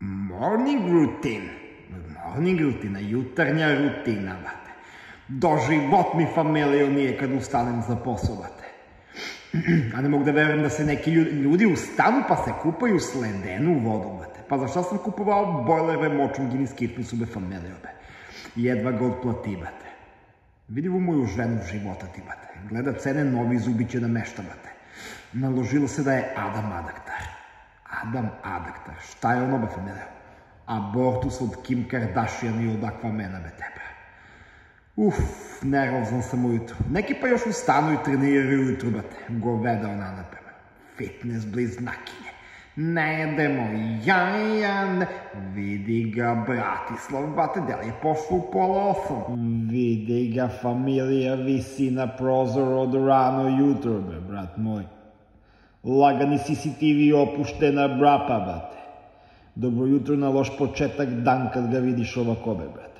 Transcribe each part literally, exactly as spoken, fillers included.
Morning routine. Morning rutina, jutarnja rutina, brate. Doživot mi, familijo, nije kad ustanem za posao, brate. A ne mogu da verujem da se neki ljudi ustanu pa se kupaju s ledenu vodu, brate. Pa zašto sam kupovao bojlerve močom Guinness kitnicu, be, familijo, be. Jedva ga otplati, brate. Vidi u moju ženu života ti, brate. Gleda cene, novi zubi će da mešta, brate. Naložilo se da je Adam Adaktar. Adam Adaktar. Šta je ono, be, familijo? Abortus od Kim Kardashian i od Aquamena, be, tebe. Uf, nervozan sam ujutru. Neki pa još ustanu i treniraju ujutru, brate. Goveda ona, napema. Fitness bliznakinje. Ne jedemo jaja, ne. Vidi ga, Bratislav, brate, da li je pošlo u pola osam? Vidi ga, familija visi na prozoru od rano jutro, be, brat moj. Lagani C C T V opuštena brapa, brate. Dobro jutro na loš početak dan kad ga vidiš ovako, be, brate.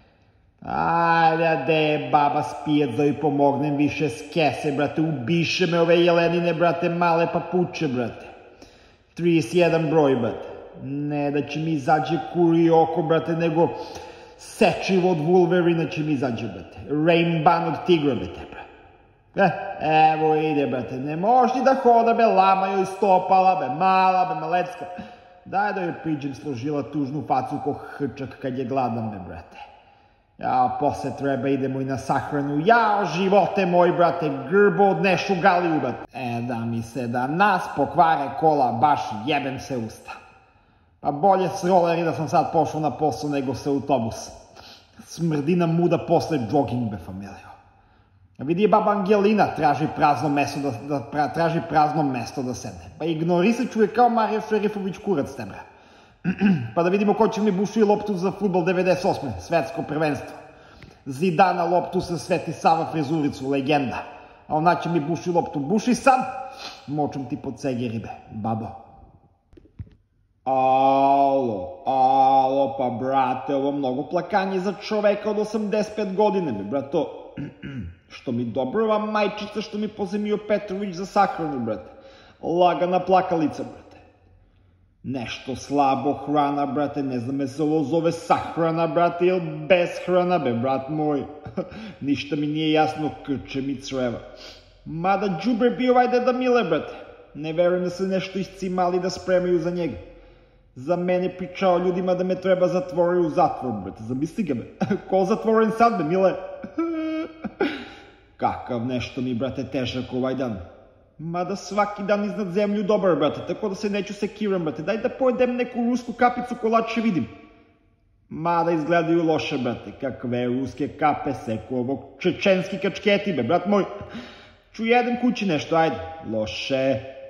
Ajde, de, baba spijet da joj pomognem više s kese, brate. Ubiše me ove jelenine, brate, male papuče, brate. trideset jedan broj, brate. Ne da će mi izađe kuri oko, brate, nego sečivo od Wolverina će mi izađe, brate. Rainban od tigra, brate, brate. Eh, evo ide, brate. Ne možeš ni da hoda, be, lama joj stopala, be, mala, be, malecka. Daj da joj priđem složila tužnu facu ko hrčak kad je gladan, be, brate. Ja, posle treba idemo i na sahranu. Ja, živote moj, brate, grbo odnešu galiju, brate. E, da mi se da nas pokvare kola, baš jebem se usta. Pa bolje s roleri da sam sad pošao na posao nego se autobus. Smrdina muda posle jogging, be, familijo. Vidi je baba Angelina, traži prazno mesto da, da, pra, traži prazno mesto da sedne. Pa ignorisa čuje kao Marija Šerifović kurac, te, bre. Pa da vidimo ko će mi buši loptu za fudbal devedeset osme. Svetsko prvenstvo. Zidana loptu sa Sveti Sava frizuricu, legenda. A ona će mi buši loptu. Buši sad! Močem ti pod cege ribe, babo. Alo, alo, pa brate, ovo mnogo plakanje za čoveka od osamdeset pet godine, be, brato. Što mi dobrova majčica što mi pozemio Petrović za sahranu, brate. Lagana plakalica, brate. Nešto slabo hrana, brate, ne znam me se ovo zove sahrana, brate, ili beshrana, be, brat moj. Ništa mi nije jasno, krče mi creva. Mada džubre bio ovaj deda Mile, brate. Ne verujem da se nešto iscimali da spremaju za njega. Za mene pričao ljudima da me treba zatvori u zatvor, brate. Zamisli ga, be. Ko zatvoren sad, be, Mile? Kakav nešto mi, brate, težak ovaj dan. Mada svaki dan iznad zemlju dobar, brate, tako da se neću sekiram, brate. Daj da pojedem neku rusku kapicu ko lakše vidim. Mada izgledaju loše, brate. Kakve ruske kape, seku ovog čečenski kačketi, be, brat moj. Ču jedem kući nešto, ajde. Loše.